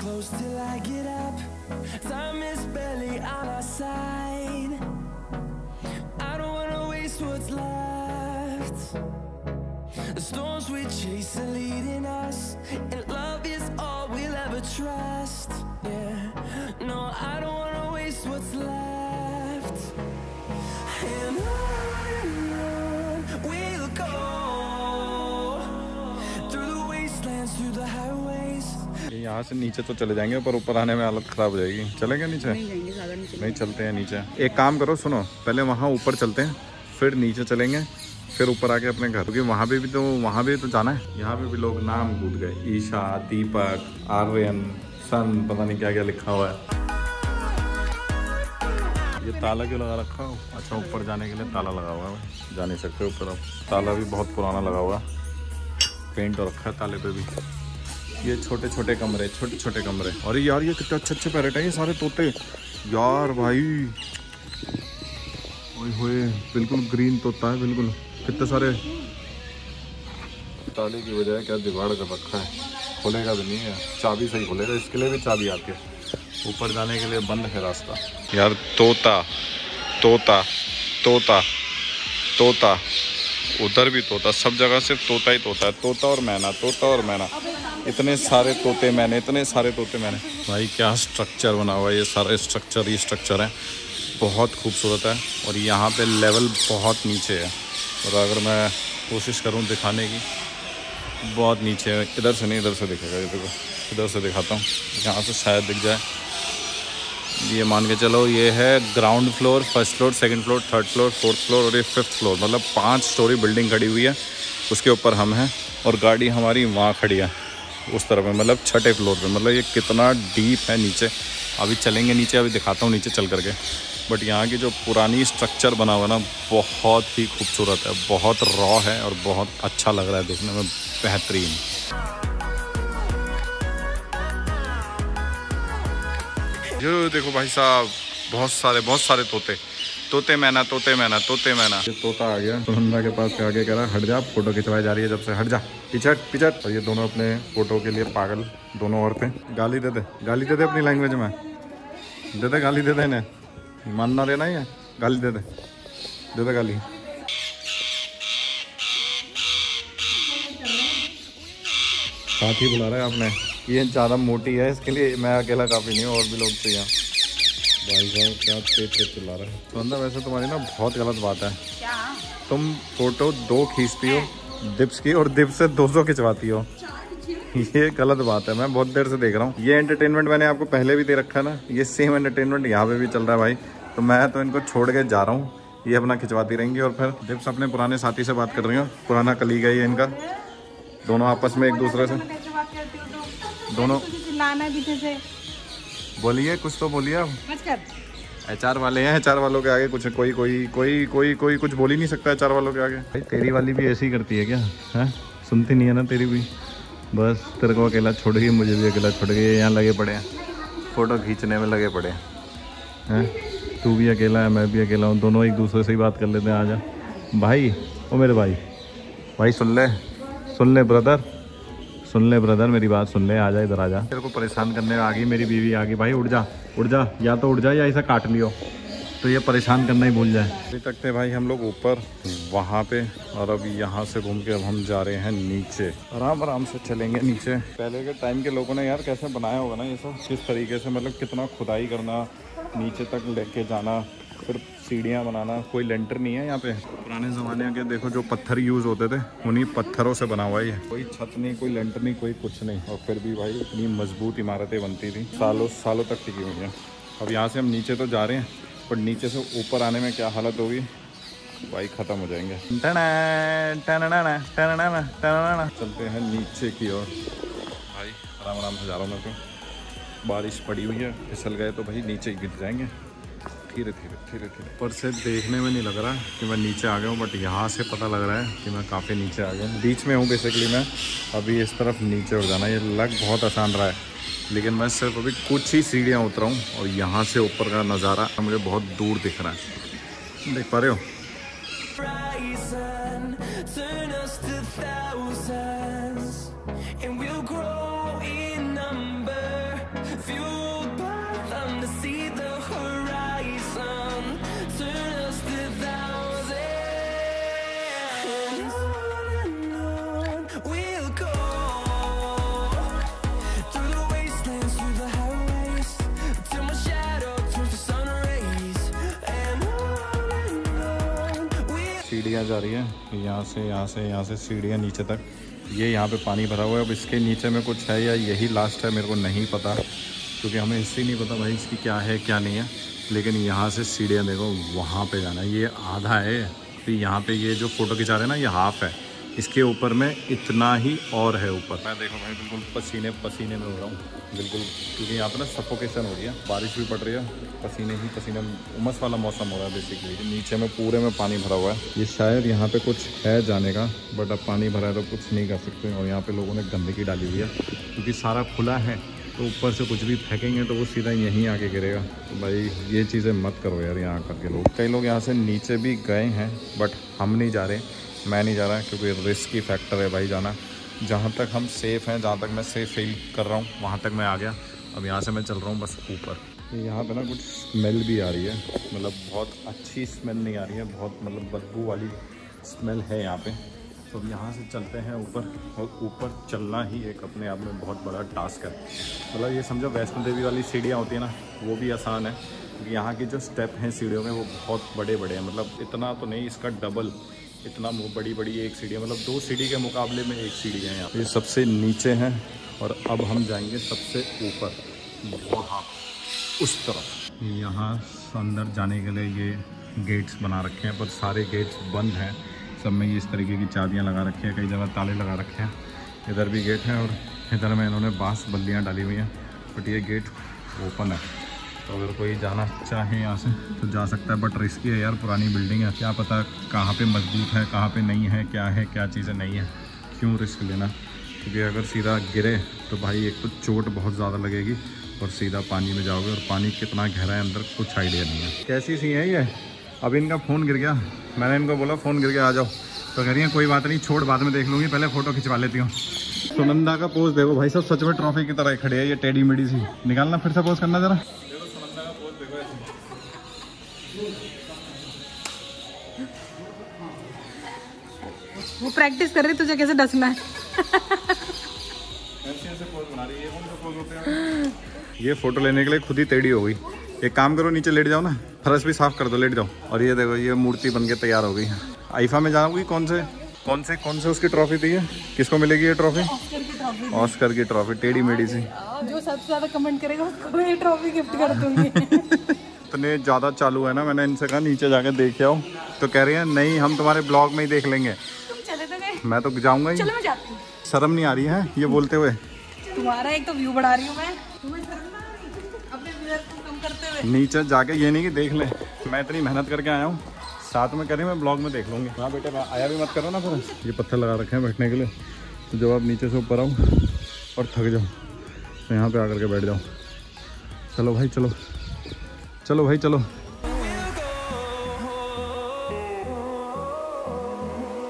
close till I get up. Time is barely on our side. I don't wanna waste what's left. The storms we chase are leading us, and love is all we'll ever trust. Yeah, no, I don't wanna waste what's left. And on we'll go, through the wastelands, through the highways. यहाँ से नीचे तो चले जाएंगे, पर ऊपर आने में हालत खराब हो जाएगी। चलेंगे नीचे? नहीं चलते हैं नीचे। एक काम करो, सुनो, पहले वहाँ ऊपर चलते हैं, फिर नीचे चलेंगे, फिर ऊपर आके अपने घर, क्योंकि वहाँ पे भी तो जाना है। यहाँ पे भी लोग नाम कूद गए, ईशा, दीपक, आर्यन, सन, पता नहीं क्या क्या लिखा हुआ है। ये ताला क्यों लगा रखा हो? अच्छा, ऊपर जाने के लिए ताला लगा हुआ है, जा नहीं सकते ऊपर अब। ताला भी बहुत पुराना लगा हुआ, पेंट हो रखा है ताले पे भी। ये छोटे छोटे कमरे, छोटे छोटे कमरे। और यार ये कितने अच्छे अच्छे पैरेट हैं, ये सारे तोते यार भाई, ओए होए, बिल्कुल ग्रीन तोता है बिल्कुल। कितने सारे, ताले की वजह क्या जुगाड़ कर रखा है, खुलेगा भी नहीं है, चाबी से ही खुलेगा, इसके लिए भी चाबी आती है। ऊपर जाने के लिए बंद है रास्ता। यार तोता तोता तोता तोता, उधर भी तोता, सब जगह सिर्फ तोता ही तोता है। तोता और मैना, तोता और मैना, इतने सारे तोते मैंने, इतने सारे तोते मैंने। भाई क्या स्ट्रक्चर बना हुआ है, ये सारा स्ट्रक्चर ही स्ट्रक्चर है, बहुत खूबसूरत है। और यहाँ पे लेवल बहुत नीचे है, और अगर मैं कोशिश करूँ दिखाने की, बहुत नीचे है। इधर से नहीं, इधर से दिखेगा, ये देखो, इधर से दिखाता हूँ, यहाँ से शायद दिख जाए। ये मान के चलो, ये है ground floor, first floor, second floor, third floor, fourth floor और ये फिफ्थ फ्लोर, मतलब 5 स्टोरी बिल्डिंग खड़ी हुई है। उसके ऊपर हम हैं और गाड़ी हमारी वहाँ खड़ी है उस तरफ है, मतलब 6ठे फ्लोर पे। मतलब ये कितना डीप है नीचे। अभी चलेंगे नीचे, अभी दिखाता हूँ नीचे चल करके। बट यहाँ की जो पुरानी स्ट्रक्चर बना हुआ ना, बहुत ही खूबसूरत है, बहुत रॉ है और बहुत अच्छा लग रहा है देखने में, बेहतरीन। ये देखो भाई साहब, बहुत सारे तोते मैना, तोते मैना, तोते मैना। ये तोता आ गया सुनंदा के पास, आगे कह रहा हट जा, फोटो खिंचवाई जा रही है जब से, हट जा, पिछट पिछट। और ये दोनों अपने फोटो के लिए पागल, दोनों औरतें। गाली दे दे, गाली दे दे अपनी लैंग्वेज में, दे दे गाली, दे दे इन्हें, मानना लेना ही है, गाली दे दे, दे दे गाली। साथी बुला रहा है आपने, ये ज़्यादा मोटी है, इसके लिए मैं अकेला काफ़ी नहीं हूँ, और भी लोग चाहिए। भाई साहब क्या तेज चिल्ला रहा है। सुनंदा वैसे तुम्हारी ना बहुत गलत बात है, क्या? तुम फोटो 2 खींचती हो दिप्स की, और दिप्स से 200 खिंचवाती हो, ये गलत बात है। मैं बहुत देर से देख रहा हूँ। ये एंटरटेनमेंट मैंने आपको पहले भी दे रखा है ना, ये सेम एंटरटेनमेंट यहाँ पे भी चल रहा है भाई। तो मैं तो इनको छोड़ के जा रहा हूँ, ये अपना खिंचवाती रहेंगी। और फिर दिप्स अपने पुराने साथी से बात कर रही हो, पुराना कलीग है ये इनका, दोनों आपस में एक दूसरे से, दोनों बोलिए, कुछ तो बोलिए आप। HR वाले हैं, HR वालों के आगे कुछ कोई कुछ बोल ही नहीं सकता HR वालों के आगे। भाई तेरी वाली भी ऐसे ही करती है क्या? है, सुनती नहीं है ना तेरी भी, बस तेरे को अकेला छोड़ गई, मुझे भी अकेला छोड़ गई। यहाँ लगे पड़े हैं, फ़ोटो खींचने में लगे पड़े हैं। तू भी अकेला है, मैं भी अकेला हूँ, दोनों एक दूसरे से ही बात कर लेते हैं। आजा भाई, ओ मेरे भाई, भाई सुन ले ब्रदर, सुन ले ब्रदर, मेरी बात सुन ले, आजा इधर आजा। तेरे को परेशान करने आ गई मेरी बीवी, आ गई भाई, उड़ जा, या तो उड़ जा या ऐसा काट लियो, तो ये परेशान करना ही भूल जाए। अभी तक थे भाई हम लोग ऊपर वहाँ पे, और अब यहाँ से घूम के अब हम जा रहे हैं नीचे, आराम आराम से चलेंगे नीचे। पहले के टाइम के लोगों ने यार कैसे बनाया होगा ना ये सब, किस तरीके से, मतलब कितना खुदाई करना, नीचे तक लेके जाना, फिर सीढ़ियाँ बनाना। कोई लेंटर नहीं है यहाँ पे। पुराने ज़माने के देखो जो पत्थर यूज़ होते थे, उन्हीं पत्थरों से बना हुआ है। कोई छत नहीं, कोई लेंटर नहीं, कोई कुछ नहीं, और फिर भी भाई इतनी मजबूत इमारतें बनती थी, सालों तक टिकी हुई हैं। अब यहाँ से हम नीचे तो जा रहे हैं, पर नीचे से ऊपर आने में क्या हालत होगी भाई, ख़त्म हो जाएंगे। चलते हैं नीचे की ओर। भाई आराम आराम से जा रहा हूँ मैं, तो बारिश पड़ी हुई है, फिसल गए तो भाई नीचे ही गिर जाएंगे। धीरे धीरे ऊपर से देखने में नहीं लग रहा कि मैं नीचे आ गया हूँ, बट यहाँ से पता लग रहा है कि मैं काफ़ी नीचे आ गया हूँ। बीच में हूँ बेसिकली मैं, अभी इस तरफ नीचे हो जाना। ये लग बहुत आसान रहा है, लेकिन मैं सिर्फ अभी कुछ ही सीढ़ियाँ उतरा हूँ, और यहाँ से ऊपर का नज़ारा मुझे बहुत दूर दिख रहा है। देख पा रहे हो? सीढ़ियाँ जा रही हैं यहाँ से सीढ़ियाँ नीचे तक। ये यहाँ पे पानी भरा हुआ है। अब इसके नीचे में कुछ है या यही लास्ट है मेरे को नहीं पता, क्योंकि हमें इससे नहीं पता भाई इसकी क्या है क्या नहीं है। लेकिन यहाँ से सीढ़ियाँ देखो, वहाँ पे जाना है। ये आधा है, फिर यहाँ पे ये जो फ़ोटो खिंचा रहे हैं ना ये हाफ़ है, इसके ऊपर में इतना ही और है ऊपर। मैं देखो भाई बिल्कुल पसीने पसीने में हो रहा हूँ बिल्कुल, क्योंकि यहाँ पे ना सफोकेशन हो रही है, बारिश भी पड़ रही है, पसीने ही पसीने, उमस वाला मौसम हो रहा है बेसिकली। नीचे में पूरे में पानी भरा हुआ है। ये शायद यहाँ पे कुछ है जाने का, बट अब पानी भरा है तो कुछ नहीं कर सकते। और यहाँ पे लोगों ने गंदगी डाली हुई है, क्योंकि सारा खुला है तो ऊपर से कुछ भी फेंकेंगे तो वो सीधा यहीं आके गिरेगा। तो भाई ये चीज़ें मत करो यार यहाँ करके लोग। कई लोग यहाँ से नीचे भी गए हैं, बट हम नहीं जा रहे, मैं नहीं जा रहा, क्योंकि रिस्क की फैक्टर है भाई जाना। जहाँ तक हम सेफ़ हैं, जहाँ तक मैं सेफ़ फील कर रहा हूँ वहाँ तक मैं आ गया। अब यहाँ से मैं चल रहा हूँ बस ऊपर। यहाँ पे ना कुछ स्मेल भी आ रही है, मतलब बहुत अच्छी स्मेल नहीं आ रही है, बहुत मतलब बदबू वाली स्मेल है यहाँ पे। तो अब यहाँ से चलते हैं ऊपर, और ऊपर चलना ही एक अपने आप में बहुत बड़ा टास्क है। मतलब ये समझो वैष्णो देवी वाली सीढ़ियाँ होती है ना, वो भी आसान है, क्योंकि यहाँ की जो स्टेप हैं सीढ़ियों में वो बहुत बड़े बड़े हैं। मतलब इतना तो नहीं, इसका डबल, इतना बड़ी बड़ी एक सीढ़ी है, मतलब 2 सीढ़ी के मुकाबले में एक सीढ़ी है। यहाँ ये सबसे नीचे हैं और अब हम जाएंगे सबसे ऊपर, वहाँ उस तरफ। यहाँ अंदर जाने के लिए ये गेट्स बना रखे हैं, पर सारे गेट्स बंद हैं। सब में ये इस तरीके की चाबियाँ लगा रखी हैं, कई जगह ताले लगा रखे हैं। इधर भी गेट है और इधर में इन्होंने बांस बल्लियाँ डाली हुई हैं, बट ये गेट ओपन है। तो अगर कोई जाना चाहे यहाँ से तो जा सकता है, बट रिस्की है यार, पुरानी बिल्डिंग है, क्या पता कहाँ पे मजबूत है कहाँ पे नहीं है, क्या चीज़ें नहीं है, क्यों रिस्क लेना। क्योंकि अगर सीधा गिरे तो भाई एक तो चोट बहुत ज़्यादा लगेगी, और सीधा पानी में जाओगे, और पानी कितना गहरा है अंदर कुछ आइडिया नहीं है। कैसी सी है ये। अब इनका फ़ोन गिर गया, मैंने इनको बोला फ़ोन गिर गया आ जाओ, तो कह रही है कोई बात नहीं, छोड़ बाद में देख लूँगी, पहले फ़ोटो खिंचवा लेती हूँ। सुनंदा का पोज देखो भाई, सब सच में ट्रॉफी की तरह खड़े है। ये टेढ़ी मेढ़ी सी निकालना, फिर से पोज करना जरा। वो प्रैक्टिस कर रही तुझे कैसे डसना है। ऐसे पोज बना रही है, कौन सा पोज होते हैं? ये फोटो लेने के लिए खुद ही टेढ़ी हो गई। एक काम करो, नीचे लेट जाओ ना, फर्श भी साफ कर दो, लेट जाओ। और ये देखो ये मूर्ति बन के तैयार हो गई। आईफा में जाओगी, कौन से उसकी ट्रॉफी दी है, किसको मिलेगी ये ट्रॉफी? ऑस्कर की ट्रॉफी, टेढ़ी मेढ़ी सी। जो सबसे ज्यादा कमेंट करेगा उसको ये ट्रॉफी गिफ्ट कर दूंगी। इतने ज़्यादा चालू है ना, मैंने इनसे कहा नीचे जाके देख आओ, तो कह रही है नहीं हम तुम्हारे ब्लॉग में ही देख लेंगे। तुम चले तो गए, मैं तो जाऊंगा ही। चलो मैं जाती हूँ। शर्म नहीं आ रही है ये बोलते हुए? तुम्हारा एक तो व्यू बढ़ा रही हूँ मैं, तुम्हें शर्म ना आ रही अपने व्यूअर्स को कम करते हुए? नीचे जाके ये नहीं कि देख ले, मैं इतनी मेहनत करके आया हूँ, साथ में करें मैं ब्लॉग में देख लूँगी। हाँ बेटे आया भी मत करो ना फिर। ये पत्थर लगा रखे हैं बैठने के लिए, तो जब आप नीचे से ऊपर आओ और थक जाओ तो यहाँ पे आकर के बैठ जाओ। चलो भाई चलो, चलो भाई चलो।